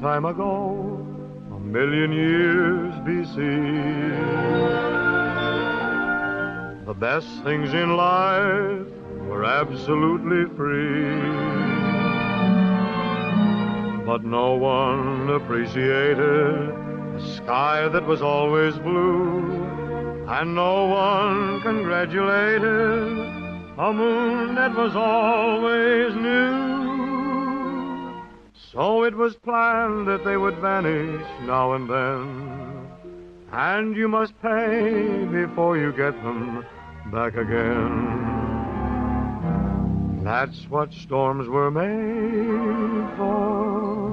time ago, a million years BC. The best things in life were absolutely free, but no one appreciated a sky that was always blue, and no one congratulated a moon that was always new. So it was planned that they would vanish now and then, and you must pay before you get them back again. That's what storms were made for,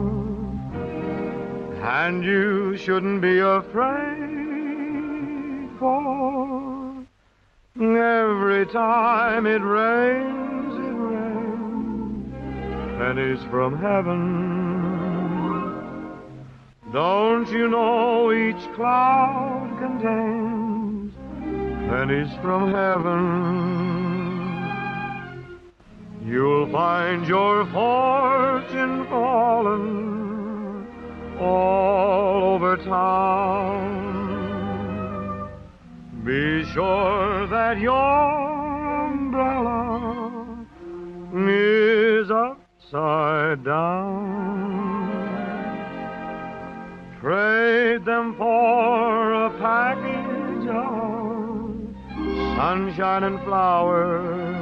and you shouldn't be afraid, for every time it rains, pennies from heaven. Don't you know each cloud contains pennies from heaven? You'll find your fortune fallen all over town. Be sure that your umbrella is upside down. Trade them for a package of sunshine and flowers.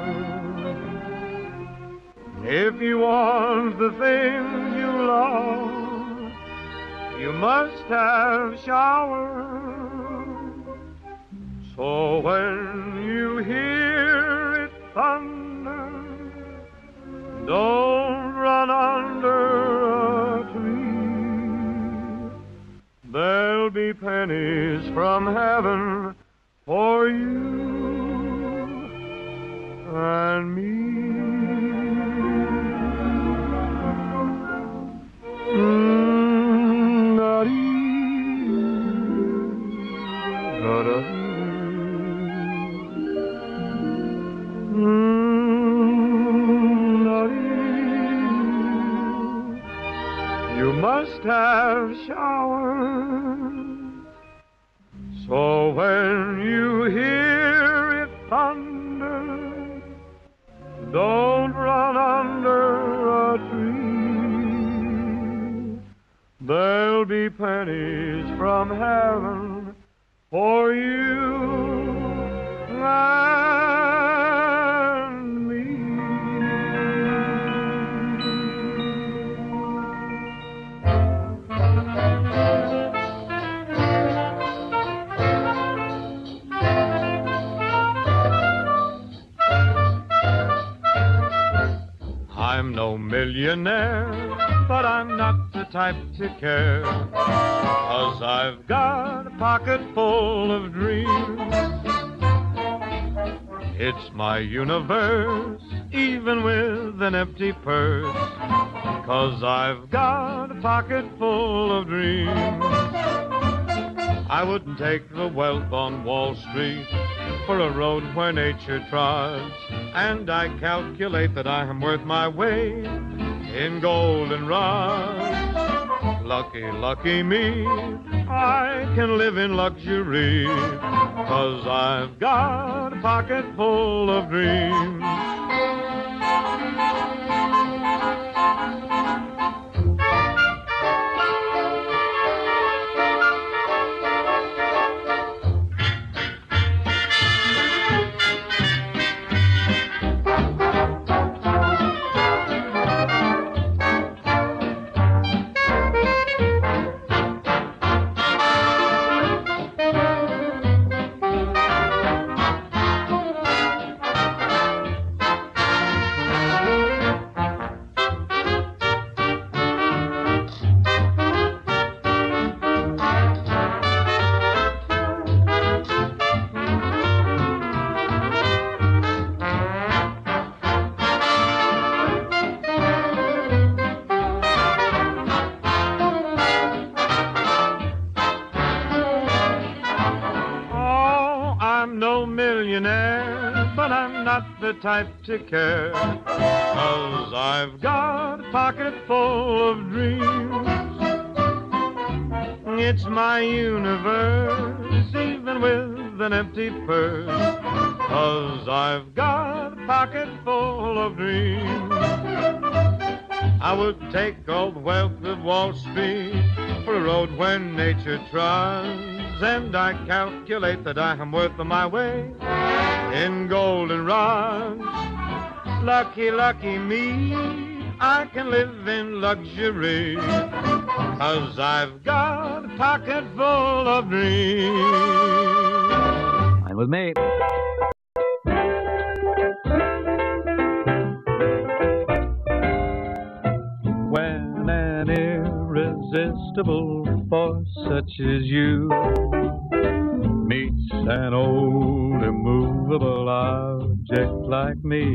If you want the things you love, you must have showers. So when you hear it thunder, don't run under a tree. There'll be pennies from heaven for you and me. You must have showers, so when you hear it thunder, don't run under a tree. There'll be pennies from heaven for you and me. I'm no millionaire, but I'm not the type to care, 'cause I've got a pocket full of dreams. It's my universe, even with an empty purse, 'cause I've got a pocket full of dreams. I wouldn't take the wealth on Wall Street for a road where nature trods, and I calculate that I am worth my weight in goldenrods. Lucky, lucky me, I can live in luxury, 'cause I've got a pocket full of dreams. millionaire, but I'm not the type to care, 'cause I've got a pocket full of dreams. It's my universe, even with an empty purse, 'cause I've got a pocket full of dreams. I would take all the wealth of Wall Street for a road where nature trods, and I calculate that I am worth my weight in golden rods. Lucky, lucky me, I can live in luxury, 'cause I've got a pocket full of dreams. Fine with me. When an irresistible force such as you meets an old immovable object like me,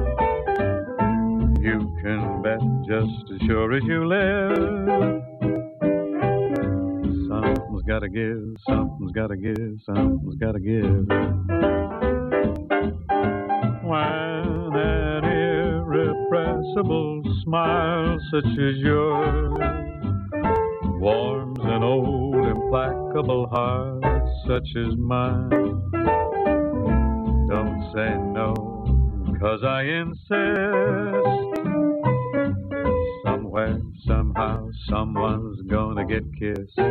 you can bet just as sure as you live, something's gotta give, something's gotta give, something's gotta give. When an irrepressible smile such as yours warms an old implacable heart such as mine, don't say no, 'cause I insist. Somewhere, somehow, someone's gonna get kissed.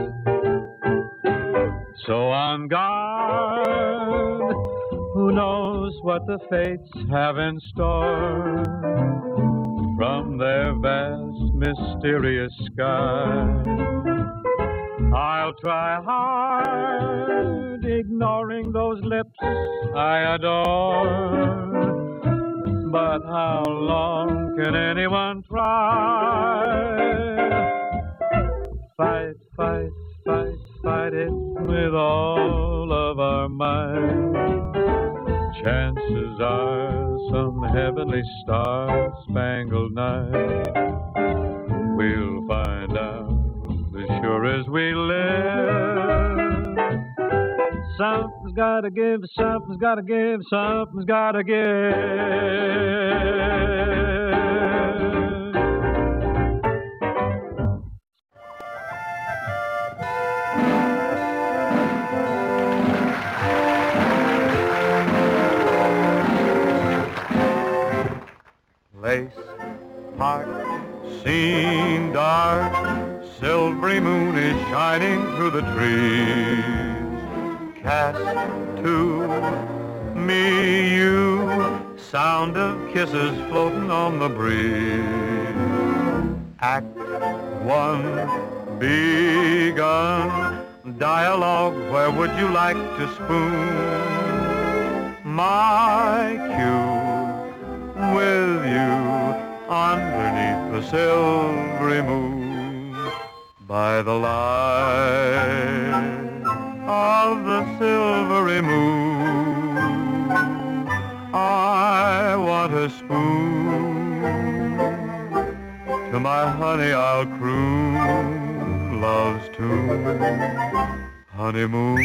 So on guard, who knows what the fates have in store from their vast, mysterious sky. I'll try hard, ignoring those lips I adore, but how long can anyone try? Fight, fight, fight, fight it with all of our might. Chances are some heavenly star-spangled night we'll find out as sure as we live. Something's gotta give, something's gotta give, something's gotta give. Lace Park, scene dark, silvery moon is shining through the trees. Cast to me you, sound of kisses floating on the breeze. Act one begun, dialogue, where would you like to spoon? My cue with you underneath the silvery moon, by the light of the silvery moon, I want a spoon. To my honey I'll croon love's tune. Honeymoon,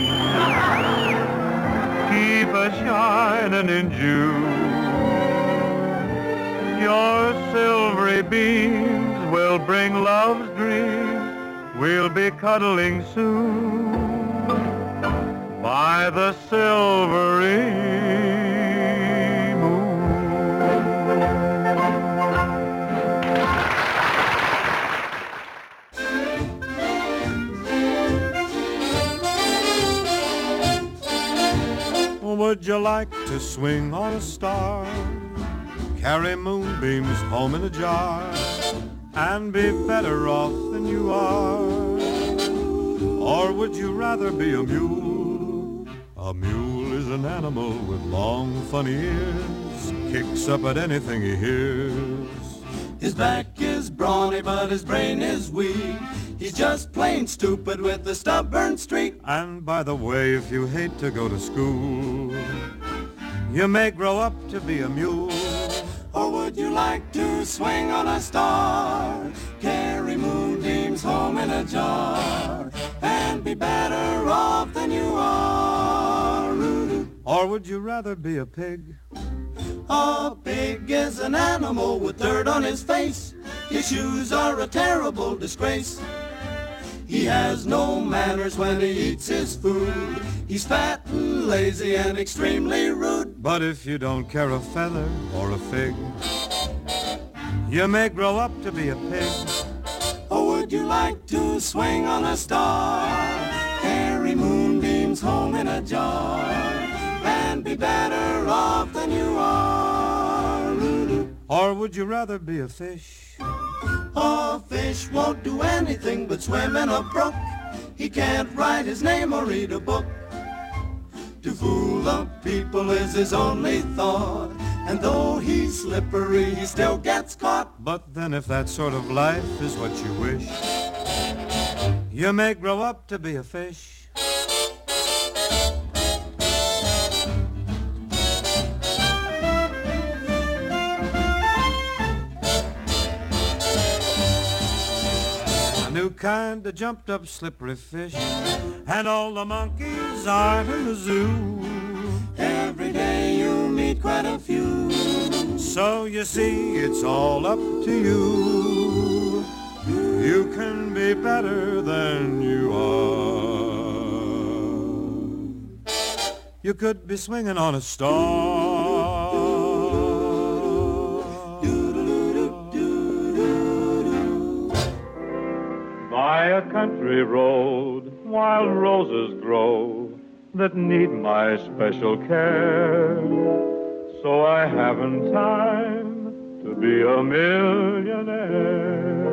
keep a shining in June. Your silvery beams will bring love's dreams. We'll be cuddling soon by the silvery moon. Would you like to swing on a star? Carry moonbeams home in a jar and be better off than you are? Or would you rather be a mule? A mule is an animal with long, funny ears, kicks up at anything he hears. His back is brawny, but his brain is weak. He's just plain stupid with a stubborn streak. And by the way, if you hate to go to school, you may grow up to be a mule. Or would you like to swing on a star, carry moonbeams home in a jar, and be better off than you are? Or would you rather be a pig? A pig is an animal with dirt on his face. His shoes are a terrible disgrace. He has no manners when he eats his food. He's fat and lazy and extremely rude. But if you don't care a feather or a fig, you may grow up to be a pig. Or would you like to swing on a star? Carry moonbeams home in a jar and be better off than you are. Or would you rather be a fish? A fish won't do anything but swim in a brook. He can't write his name or read a book. To fool the people is his only thought, and though he's slippery, he still gets caught. But then if that sort of life is what you wish, you may grow up to be a fish. New kind of jumped up slippery fish, and all the monkeys are in the zoo. Every day you meet quite a few. So you see, it's all up to you. You can be better than you are. You could be swinging on a star. By a country road, wild roses grow that need my special care. So I haven't time to be a millionaire.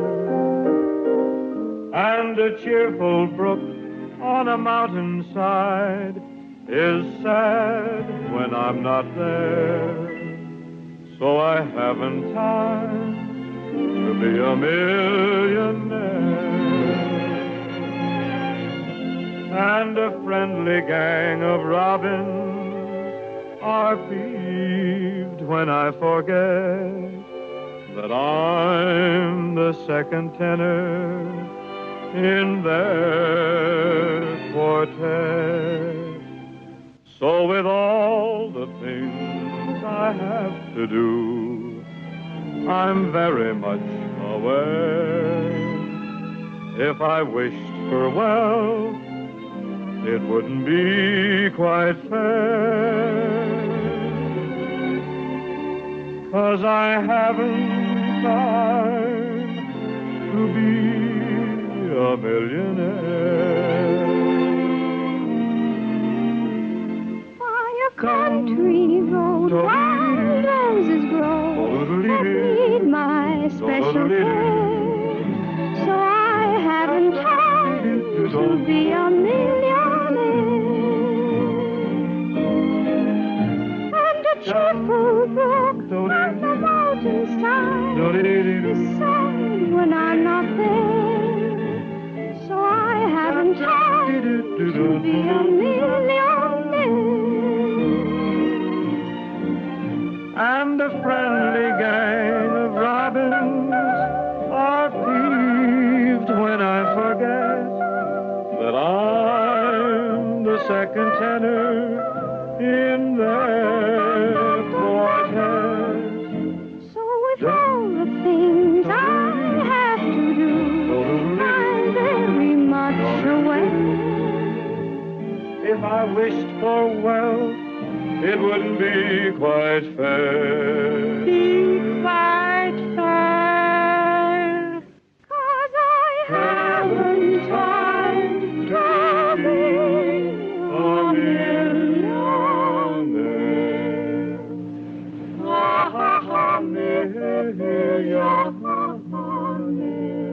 And a cheerful brook on a mountainside is sad when I'm not there. So I haven't time to be a millionaire. And a friendly gang of robins are peeved when I forget that I'm the second tenor in their quartet. So with all the things I have to do, I'm very much aware. If I wished for wealth, it wouldn't be quite fair. 'Cause I haven't time to be a millionaire. By a country road, wild roses grow that need my special care. So I haven't time to be a millionaire. And a cheerful brook on the mountainside is sad when I'm not there. So I haven't time to be a millionaire. And a friendly gang of robins are peeved when I forget that I'm the second tenor in their quartet. So with all the things I have to do, I'm very much aware. If I wished for wealth, it wouldn't be quite fair. Quite fair. 'Cause I haven't time to be a millionaire. Ha ha ha, millionaire.